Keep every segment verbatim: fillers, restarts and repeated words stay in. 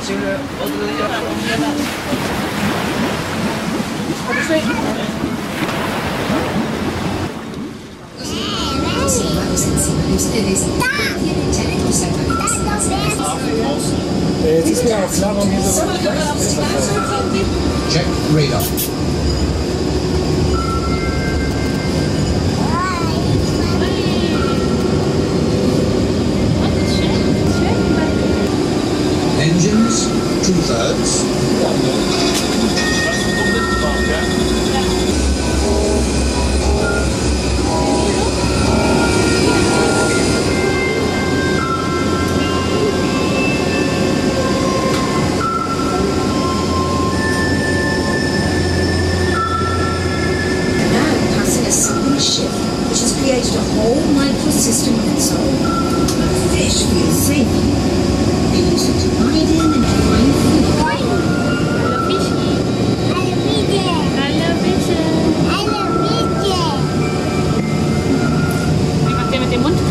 Jetzt ist mir auch klar, warum hier so Check radar. Engines, two-thirds. Ship, which has created a whole microsystem of its own. The fish feel safe. They use it to hide in and to find food. Hallo Fischi. Hallo bitte. Hallo bitte. Hallo bitte. Wie macht der mit dem Mund?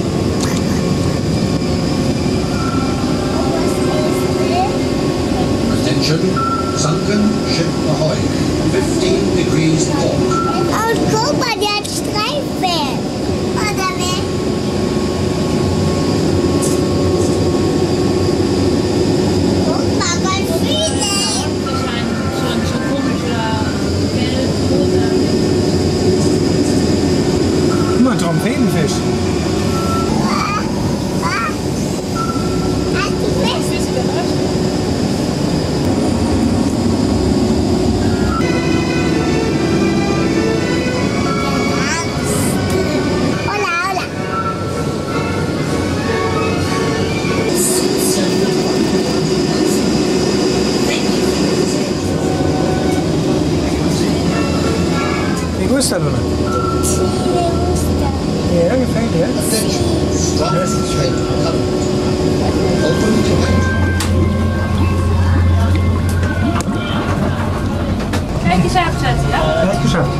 Attention, sunken ship ahoy. fifteen degrees port. Und guck mal, der hat Streifen. Oder wer? Guck mal, ganz viele. Das scheint schon so komisch oder gelb, rosa. Guck mal, Trompetenfisch. Ah, ah. Hast du Fisch? Hola, hola. Wie gusta, Luna? Sí, me gusta. Ja, gefällt dir? Attention, strong thread coming. Open to right. Gleich geschafft, Schatzi, ja? Gleich geschafft.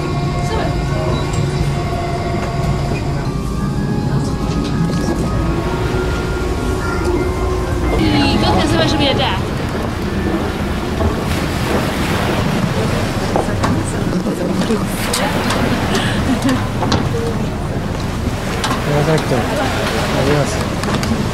Die Gruppe sind wir schon wieder da. Perfecto. Adiós.